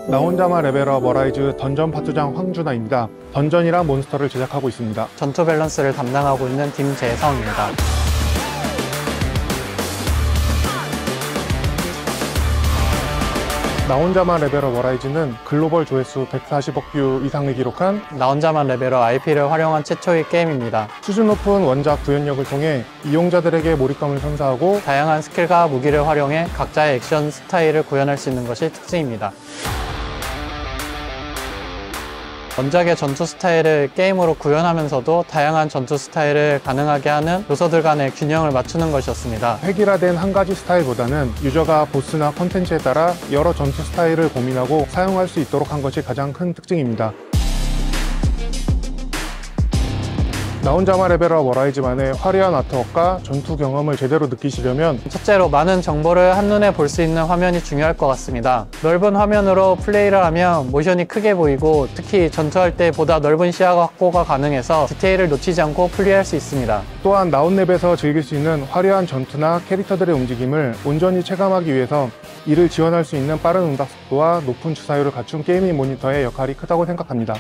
나 혼자만 레벨업 어라이즈 던전 파트장 황준하입니다. 던전이랑 몬스터를 제작하고 있습니다. 전투 밸런스를 담당하고 있는 김재성입니다. 나 혼자만 레벨업 어라이즈는 글로벌 조회수 140억 뷰 이상을 기록한 나 혼자만 레벨업 IP를 활용한 최초의 게임입니다. 수준 높은 원작 구현력을 통해 이용자들에게 몰입감을 선사하고 다양한 스킬과 무기를 활용해 각자의 액션 스타일을 구현할 수 있는 것이 특징입니다. 원작의 전투 스타일을 게임으로 구현하면서도 다양한 전투 스타일을 가능하게 하는 요소들 간의 균형을 맞추는 것이었습니다. 획일화된 한 가지 스타일보다는 유저가 보스나 컨텐츠에 따라 여러 전투 스타일을 고민하고 사용할 수 있도록 한 것이 가장 큰 특징입니다. 나 혼자만 레벨업 어라이즈만의 화려한 아트웍과 전투 경험을 제대로 느끼시려면 첫째로 많은 정보를 한눈에 볼 수 있는 화면이 중요할 것 같습니다. 넓은 화면으로 플레이를 하면 모션이 크게 보이고 특히 전투할 때 보다 넓은 시야 확보가 가능해서 디테일을 놓치지 않고 플레이할 수 있습니다. 또한 나온랩에서 즐길 수 있는 화려한 전투나 캐릭터들의 움직임을 온전히 체감하기 위해서 이를 지원할 수 있는 빠른 응답 속도와 높은 주사율을 갖춘 게이밍 모니터의 역할이 크다고 생각합니다.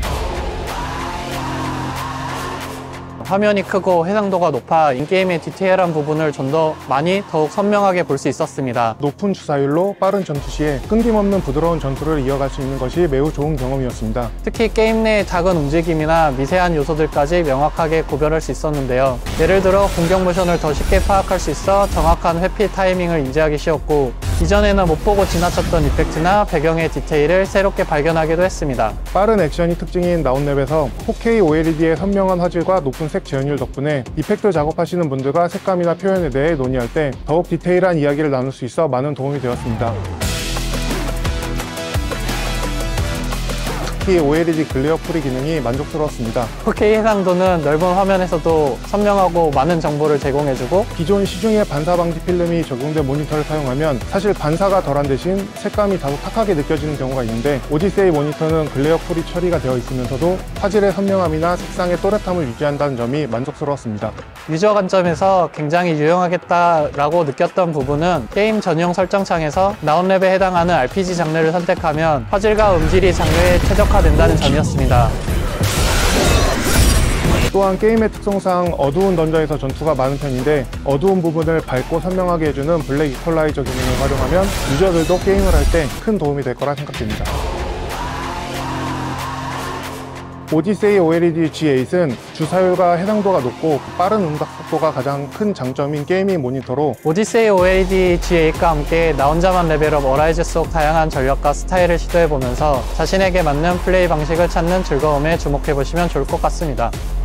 화면이 크고 해상도가 높아 인게임의 디테일한 부분을 좀 더 많이 더욱 선명하게 볼 수 있었습니다. 높은 주사율로 빠른 전투 시에 끊김없는 부드러운 전투를 이어갈 수 있는 것이 매우 좋은 경험이었습니다. 특히 게임 내의 작은 움직임이나 미세한 요소들까지 명확하게 구별할 수 있었는데요. 예를 들어 공격 모션을 더 쉽게 파악할 수 있어 정확한 회피 타이밍을 인지하기 쉬웠고 이전에는 못 보고 지나쳤던 이펙트나 배경의 디테일을 새롭게 발견하기도 했습니다. 빠른 액션이 특징인 나온랩에서 4K OLED의 선명한 화질과 높은 색 재현율 덕분에 이펙트 작업하시는 분들과 색감이나 표현에 대해 논의할 때 더욱 디테일한 이야기를 나눌 수 있어 많은 도움이 되었습니다. 특히 OLED 글레어 프리 기능이 만족스러웠습니다. 4K 해상도는 넓은 화면에서도 선명하고 많은 정보를 제공해주고 기존 시중의 반사 방지 필름이 적용된 모니터를 사용하면 사실 반사가 덜한 대신 색감이 다소 탁하게 느껴지는 경우가 있는데 오디세이 모니터는 글레어 프리 처리가 되어 있으면서도 화질의 선명함이나 색상의 또렷함을 유지한다는 점이 만족스러웠습니다. 유저 관점에서 굉장히 유용하겠다라고 느꼈던 부분은 게임 전용 설정창에서 나온랩에 해당하는 RPG 장르를 선택하면 화질과 음질이 장르에 최적화된다는 점이었습니다. 또한 게임의 특성상 어두운 던전에서 전투가 많은 편인데 어두운 부분을 밝고 선명하게 해주는 블랙 이퀄라이저 기능을 활용하면 유저들도 게임을 할 때 큰 도움이 될 거라 생각됩니다. 오디세이 OLED G8은 주사율과 해상도가 높고 빠른 응답 속도가 가장 큰 장점인 게이밍 모니터로 오디세이 OLED G8과 함께 나 혼자만 레벨업 어라이즈 속 다양한 전력과 스타일을 시도해보면서 자신에게 맞는 플레이 방식을 찾는 즐거움에 주목해보시면 좋을 것 같습니다.